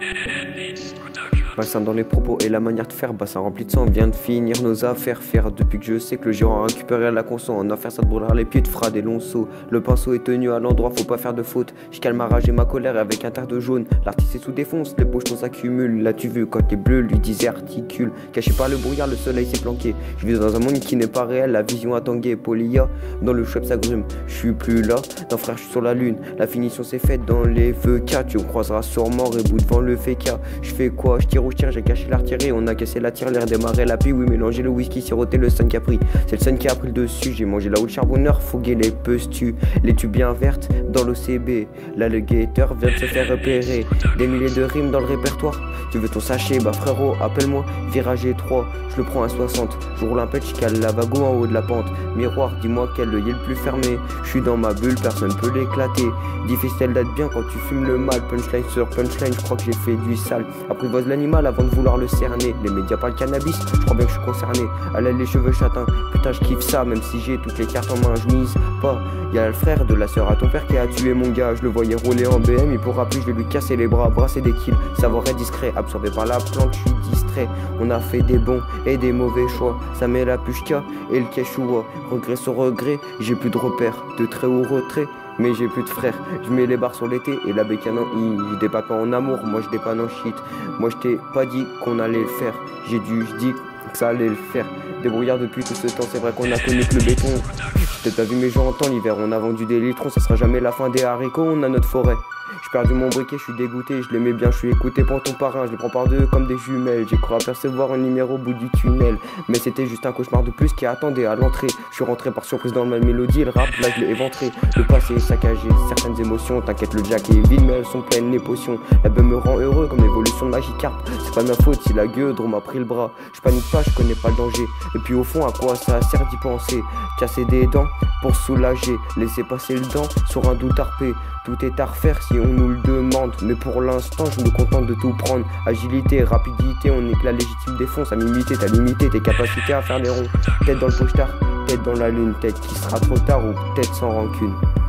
Malsain dans les propos et la manière de faire, bassin rempli de sang, vient de finir nos affaires. Faire depuis que je sais que le gérant a récupéré la conso. En affaire ça te brûlera les pieds, te fera des longs sauts. Le pinceau est tenu à l'endroit, faut pas faire de faute. Je calme ma rage et ma colère avec un terre de jaune. L'artiste est sous défonce, les pochetons s'accumulent. L'as-tu vu quand les bleus lui disaient articule. Caché par le brouillard, le soleil s'est planqué. Je vis dans un monde qui n'est pas réel, la vision a tangué. Polia, dans le web ça grume. Je suis plus là, non frère je suis sur la lune. La finition s'est faite dans les VK. Tu me croiseras sûrement rebou devant le FK. Je fais quoi, je tire ou je tire, j'ai caché l'artillerie. On a cassé la tirelire, démarré la pluie. Oui, mélanger le whisky, siroter le sun qui a pris. C'est le sun qui a pris le dessus. J'ai mangé la haute charbonneur, fogué les pestus. Les tubes bien vertes dans l'OCB. L'alligator vient de se faire repérer. Des milliers de rimes dans le répertoire. Tu veux ton sachet, bah frérot, appelle-moi. Virage étroit, je le prends à 60. Je roule un pet, je cale la wagon en haut de la pente. Miroir, dis-moi quel œil est le plus fermé. Je suis dans ma bulle, personne peut l'éclater. Difficile d'être bien quand tu fumes le mal. Punchline sur punchline, je crois que j'ai fait du sale. Apprivoise l'animal avant de vouloir le cerner. Les médias parlent cannabis, je crois bien que je suis concerné. Elle a les cheveux châtains, putain je kiffe ça. Même si j'ai toutes les cartes en main, je mise pas. Y'a le frère de la sœur à ton père qui a tué mon gars. Je le voyais rouler en BM, il pourra plus, je vais lui casser les bras. Brasser des kills, savoir être discret. Absorbé par la plante, je suis distrait. On a fait des bons et des mauvais choix. Ça met la pushka et le quechua. Regret sur regret, j'ai plus de repères. De trait au retrait, mais j'ai plus de frères. Je mets les barres sur l'été et la bécane en i. Je dépanne pas en amour, moi je dépanne en shit. Moi je t'ai pas dit qu'on allait le faire. Je dis que ça allait le faire. Débrouillard depuis tout ce temps, c'est vrai qu'on a connu que le béton. J'ai peut-être pas vu mes gens en temps, l'hiver on a vendu des litrons. Ça sera jamais la fin des haricots, on a notre forêt. J'ai perdu mon briquet, je suis dégoûté, je l'aimais bien, je suis écouté pour ton parrain, je les prends par deux comme des jumelles. J'ai cru apercevoir une lumière au bout du tunnel, mais c'était juste un cauchemar de plus qui attendait à l'entrée. Je suis rentré par surprise dans ma mélodie, et le rap là je l'ai éventré. Le passé est saccagé, certaines émotions, t'inquiète le jack est vide mais elles sont pleines les potions. La beuh me rend heureux comme l'évolution de Magikarp. C'est pas ma faute si la gueudre m'a pris le bras. Je panique pas, je connais pas le danger. Et puis au fond à quoi ça sert d'y penser? Casser des dents pour soulager, laisser passer le dent sur un doute tarpé. Tout est à refaire si on nous le demande. Mais pour l'instant je me contente de tout prendre. Agilité, rapidité, on est que la légitime défonce. À m'imiter, t'as limité tes capacités à faire les ronds. Tête dans le pochetard, tête dans la lune. Tête qui sera trop tard ou peut-être sans rancune.